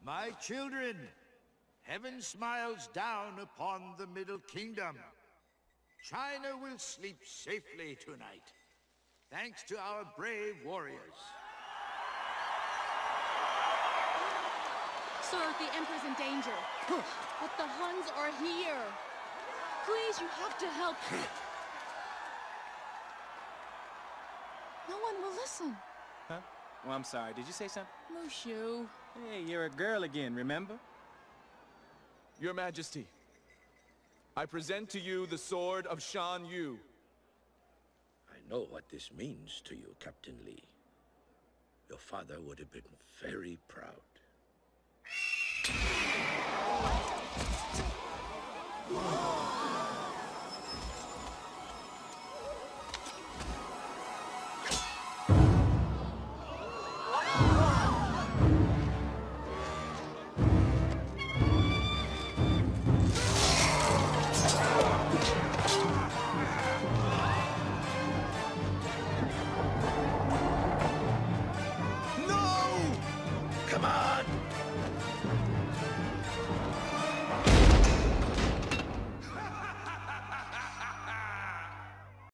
My children, heaven smiles down upon the Middle Kingdom. China will sleep safely tonight, thanks to our brave warriors. Sir, the Emperor's in danger. But the Huns are here. Please, you have to help. No one will listen. Huh? Oh, I'm sorry. Did you say something? Mushu. Hey, you're a girl again, remember? Your Majesty, I present to you the sword of Shan Yu. I know what this means to you, Captain Lee. Your father would have been very proud.